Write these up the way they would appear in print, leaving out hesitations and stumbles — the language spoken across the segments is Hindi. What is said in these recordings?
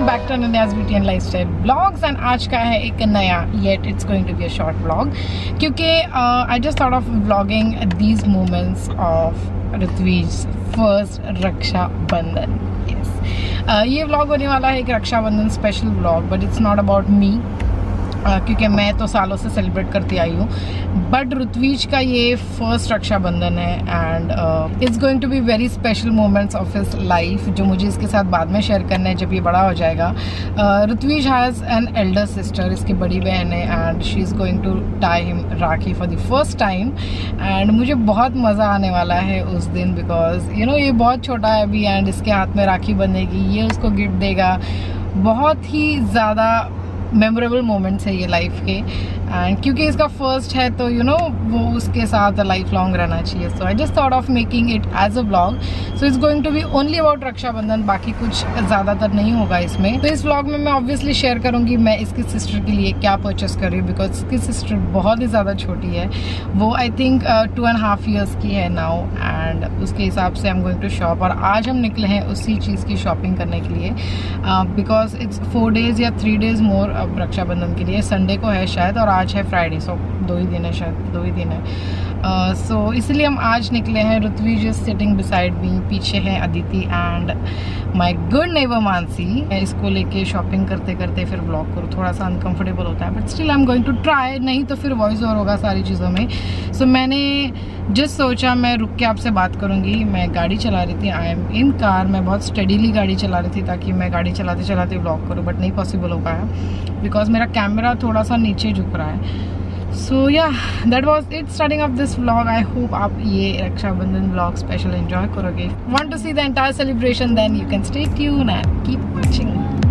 Back to Ananya's beauty and lifestyle blogs and आज का है एक नया yet it's going to be a short blog क्योंकि I just thought of vlogging these moments of Ritvij first Raksha Bandhan. ये व्लॉग होने वाला है एक Raksha Bandhan special vlog, but it's not about me क्योंकि मैं तो सालों से सेलिब्रेट करती आई हूँ, बट ऋत्विज का ये फर्स्ट रक्षाबंधन है and it's going to be very special moments of his life जो मुझे इसके साथ बाद में शेयर करना है जब ये बड़ा हो जाएगा। Ritvij has an elder sister, इसकी बड़ी बहन है and she is going to tie him rakhi for the first time and मुझे बहुत मज़ा आने वाला है उस दिन बिकॉज यू नो ये बहुत छोटा है अभी एंड इसके हाथ में राखी बंधेगी, ये उसको गिफ्ट देगा। बहुत ही ज़्यादा मेमोरेबल मोमेंट्स है ये लाइफ के एंड क्योंकि इसका फर्स्ट है तो यू नो वो उसके साथ लाइफ लॉन्ग रहना चाहिए। So I just thought of making it as a vlog. So it's going to be only about Raksha Bandhan, बाकी कुछ ज़्यादातर नहीं होगा इसमें। तो इस व्लॉग में मैं ऑब्वियसली शेयर करूँगी मैं इसकी सिस्टर के लिए क्या परचेस कर रही हूँ बिकॉज इसकी सिस्टर बहुत ही ज़्यादा छोटी है, वो आई थिंक 2.5 years की है नाउ एंड उसके हिसाब से I am going to shop. और आज हम निकले हैं उसी चीज़ की शॉपिंग करने के लिए बिकॉज इट्स 4 days या 3 days मोर अब रक्षाबंधन के लिए। संडे को है शायद और आज है फ्राइडे, सो 2 ही दिन है, शायद 2 ही दिन है। सो इसलिए हम आज निकले हैं। Ritvij is sitting beside me, पीछे है Aditi and my good neighbour Mansi. इसको लेके शॉपिंग करते करते फिर ब्लॉग करूँ, थोड़ा सा अनकंफर्टेबल होता है but still I am going to try, नहीं तो फिर वॉइस ओवर होगा सारी चीज़ों में। सो मैंने जस्ट सोचा मैं रुक के आपसे बात करूँगी। मैं गाड़ी चला रही थी, आई एम इन कार, मैं बहुत स्टडीली गाड़ी चला रही थी ताकि मैं गाड़ी चलाते चलाते ब्लॉग करूँ, बट नहीं पॉसिबल हो पाया बिकॉज मेरा कैमरा थोड़ा सा नीचे झुक रहा है। So ya that was it starting off this vlog. I hope आप ये रक्षाबंधन व्लॉग स्पेशल एंजॉय करोगे। Want to see the entire celebration then you can stay tune and keep watching.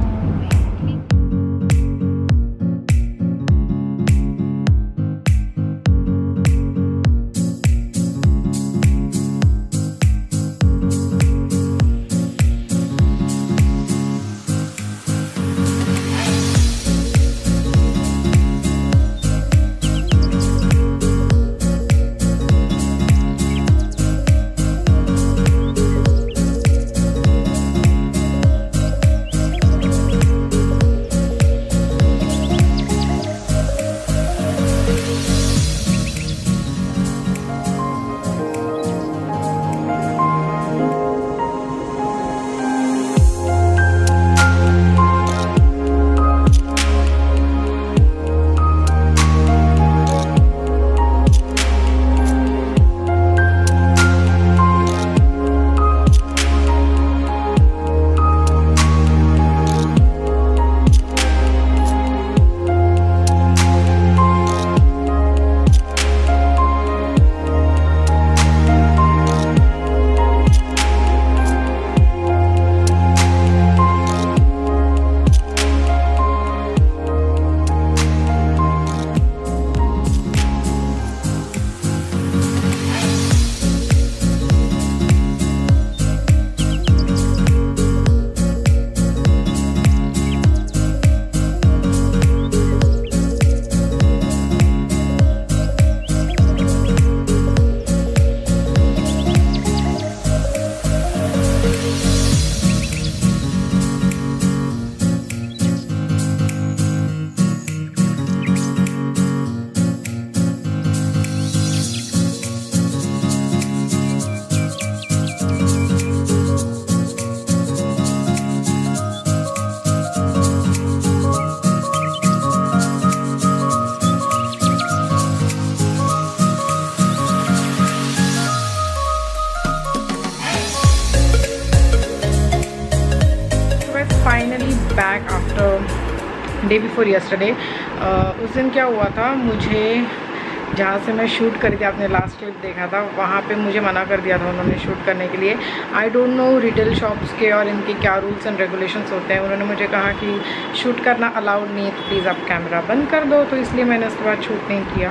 Back after day before yesterday. उस दिन क्या हुआ था, मुझे जहाँ से मैं शूट करी थी, आपने लास्ट क्लिप देखा था, वहाँ पे मुझे मना कर दिया था उन्होंने शूट करने के लिए। I don't know retail shops के और इनके क्या रूल्स एंड रेगुलेशंस होते हैं। उन्होंने मुझे कहा कि शूट करना अलाउड नहीं है तो प्लीज़ आप कैमरा बंद कर दो, तो इसलिए मैंने उसके बाद शूट नहीं किया।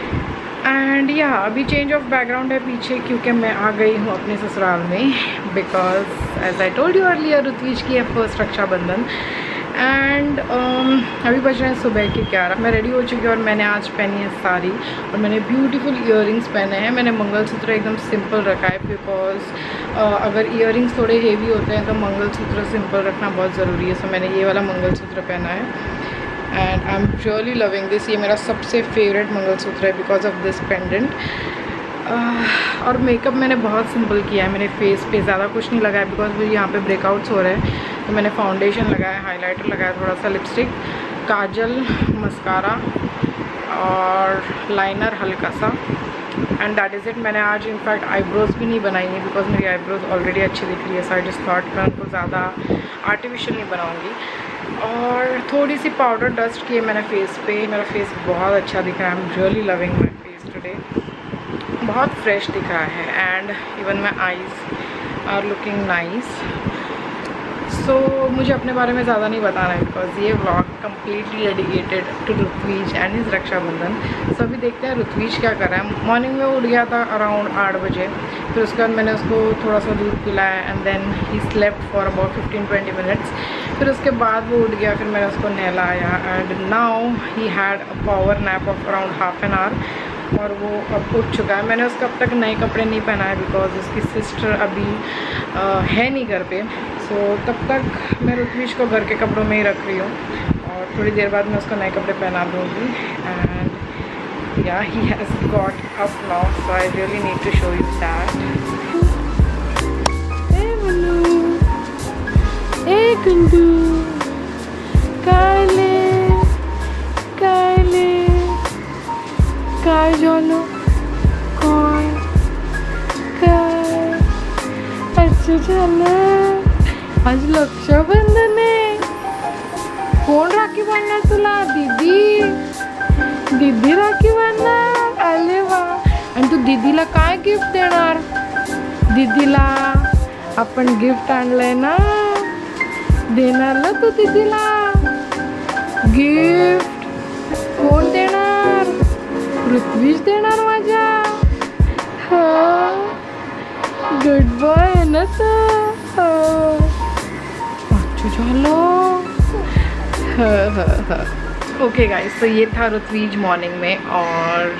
एंड या अभी चेंज ऑफ बैकग्राउंड है पीछे क्योंकि मैं आ गई हूँ अपने ससुराल में because as I told you earlier Ritvij की है फर्स्ट रक्षाबंधन एंड अभी बज रहे हैं सुबह के 11। मैं रेडी हो चुकी हूँ और मैंने आज पहनी है साड़ी और मैंने ब्यूटीफुल इयररिंग्स पहने हैं। मैंने मंगलसूत्र एकदम सिंपल रखा है बिकॉज अगर इयररिंग्स थोड़े हेवी होते हैं तो मंगलसूत्र सिंपल रखना बहुत ज़रूरी है। सो मैंने ये वाला मंगलसूत्र पहना है and I am really loving this. ये मेरा सबसे फेवरेट मंगलसूत्र है बिकॉज ऑफ दिस पेंडेंट। और मेकअप मैंने बहुत सिंपल किया है। मैंने फेस पे ज़्यादा कुछ नहीं लगाया बिकॉज मुझे यहाँ पे ब्रेकआउट्स हो रहे हैं, तो मैंने फाउंडेशन लगाया, हाइलाइटर लगाया, थोड़ा सा लिपस्टिक, काजल, मस्कारा और लाइनर हल्का सा, एंड दैट इज़ इट। मैंने आज इनफैक्ट आईब्रोज़ भी नहीं बनाई है बिकॉज मेरी आईब्रोज़ ऑलरेडी अच्छी दिख रही है। सो आई जस्ट थॉट मैं उनको ज़्यादा आर्टिफिशियल नहीं बनाऊँगी। और थोड़ी सी पाउडर डस्ट की है मैंने फेस पे। मेरा फेस बहुत अच्छा दिख रहा है। I am really loving my face today. बहुत फ्रेश दिख रहा है and even my eyes are looking nice. So मुझे अपने बारे में ज़्यादा नहीं बताना है बिकॉज ये vlog completely dedicated to Ritvij and his Raksha Bandhan. So अभी देखते हैं ऋत्विज क्या कर रहा है। मॉर्निंग में उठ गया था अराउंड 8 बजे, फिर उसके बाद मैंने उसको थोड़ा सा दूध पिलाया and then he slept for about 15-20 minutes. फिर उसके बाद वो उठ गया, फिर मैंने उसको नहलाया and now he had a power nap of around half an hour और वो अब उठ चुका है। मैंने उसको अब तक नए कपड़े नहीं पहनाए बिकॉज उसकी सिस्टर अभी है नहीं घर पे। सो तब तक मैं ऋत्विज को घर के कपड़ों में ही रख रही हूँ और थोड़ी देर बाद मैं उसको नए कपड़े पहना दूँगी। And ya he has got up now, so I really need to show you that. ए गुंडू काले काले काय झालं काय काय अच्छा झालं। आज रक्षाबंधन आहे, कोण राखी बांधणार तुला? दीदी, दीदी राखी बांधणार? अरे वा। आणि तू दीदीला काय गिफ्ट देणार? दीदीला आपण गिफ्ट आणलंय ना, देणार ना तू दीदीला गिफ्ट? कोण देणार? ऋत्विज देणार माझ्या? गुड बॉय आहे ना तो? अच्छा चलो। ओके गाइस, तो ये था ऋत्विज मॉर्निंग में। और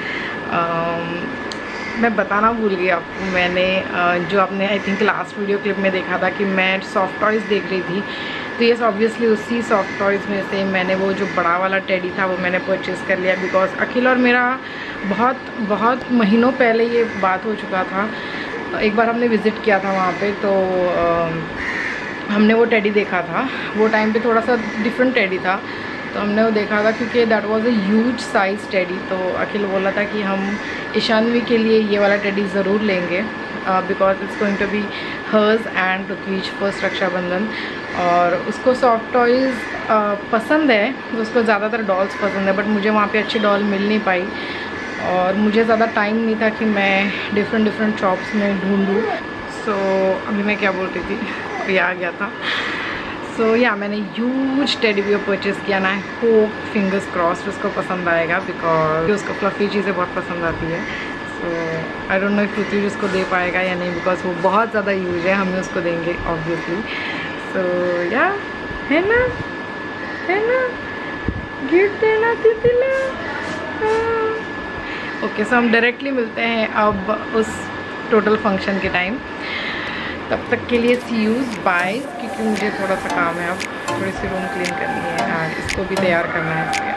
मैं बताना भूल गई आपको, मैंने जो आपने I think last video clip में देखा था कि मैं सॉफ्ट टॉयज़ देख रही थी, तो ये ऑब्वियसली उसी सॉफ्ट टॉयज़ में से मैंने वो जो बड़ा वाला टेडी था वो मैंने परचेज़ कर लिया बिकॉज अखिल और मेरा बहुत महीनों पहले ये बात हो चुका था। एक बार हमने विज़िट किया था वहाँ पे, तो हमने वो टेडी देखा था। वो टाइम पे थोड़ा सा डिफरेंट टेडी था, तो हमने वो देखा था क्योंकि that was a huge size teddy. तो अखिल बोला था कि हम ईशानवी के लिए ये वाला टेडी ज़रूर लेंगे because it's going to be hers and Ritvij first Raksha Bandhan. और उसको सॉफ्ट टॉयज़ पसंद है, उसको ज़्यादातर डॉल्स पसंद है, बट मुझे वहाँ पे अच्छी डॉल मिल नहीं पाई और मुझे ज़्यादा टाइम नहीं था कि मैं डिफरेंट शॉप्स में ढूंढूँ। सो अभी मैं क्या बोल रही थी, ये आ गया था। सो या मैंने ह्यूज टेडी बियर परचेज़ किया ना। आई होप फिंगर्स क्रॉस्ड उसको पसंद आएगा बिकॉज उसको फ्लफी चीज़ें बहुत पसंद आती है। So I don't know if Ritvij उसको दे पाएगा या नहीं बिकॉज वो बहुत ज़्यादा यूज है, हमें उसको देंगे ऑब्वियसली। सो या है ना गिफ्ट देना दीदीला। ओके, सो हम डायरेक्टली मिलते हैं अब उस टोटल फंक्शन के टाइम। तब तक के लिए सी यूज़ बाय, क्योंकि मुझे थोड़ा सा काम है, अब थोड़ी सी रूम क्लीन करनी है एंड इसको भी तैयार करना है इसलिए।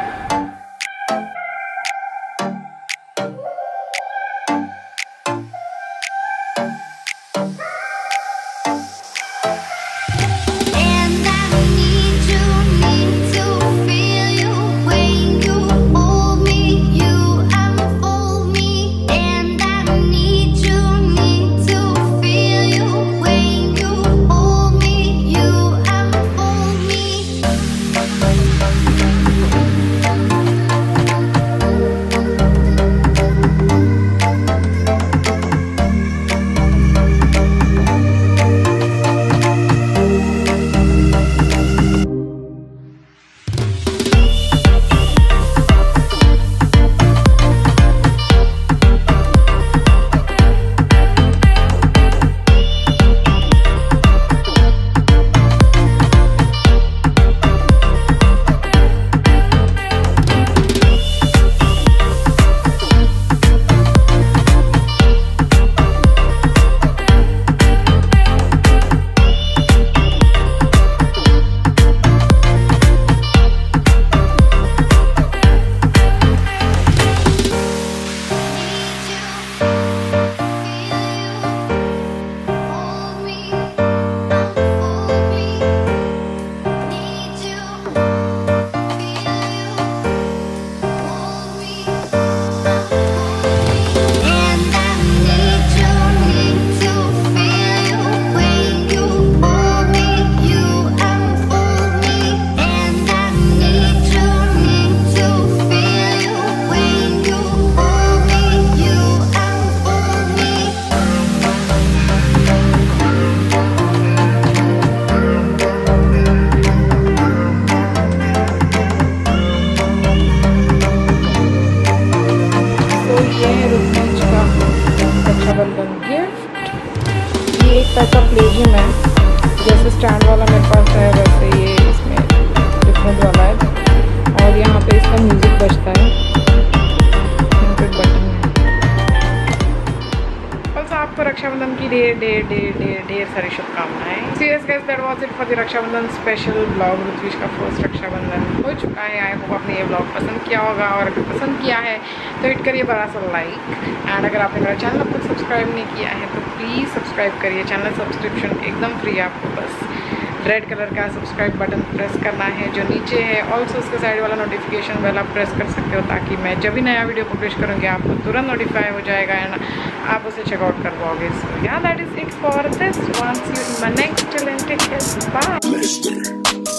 की ढेर सारी शुभकामनाएं। Serious guys, that was it for the Raksha Bandhan special blog. Ritvij का फर्स्ट रक्षाबंधन हो चुका है। आई होप आपने ये ब्लॉग पसंद किया होगा, और अगर पसंद किया है तो हिट करिए बड़ा सा लाइक। एंड अगर आपने मेरा चैनल अब तक सब्सक्राइब नहीं किया है तो प्लीज़ सब्सक्राइब करिए। चैनल सब्सक्रिप्शन एकदम फ्री है, आपको बस रेड कलर का सब्सक्राइब बटन प्रेस करना है जो नीचे है। ऑल्सो उसके साइड वाला नोटिफिकेशन बेल आप प्रेस कर सकते हो, ताकि मैं जब भी नया वीडियो पब्लिश करूँगी आपको तुरंत नोटिफाई हो जाएगा एंड आप उसे चेकआउट कर पाओगे। So ya that is it for this one. See you in my next till then take care, bye.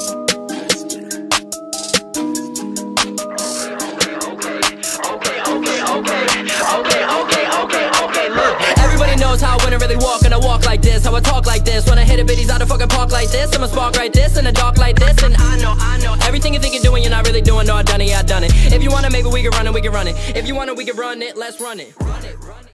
Knows how I wouldn't really walk, and I walk like this, how I talk like this. When I hit a bitties out of fucking park like this, I'ma spark right this in the dark like this. And I know everything you think you're doing, you're not really doing. No, I done it, yeah, I done it. If you wanna, maybe we can run it, we can run it. If you wanna, we can run it, let's run it.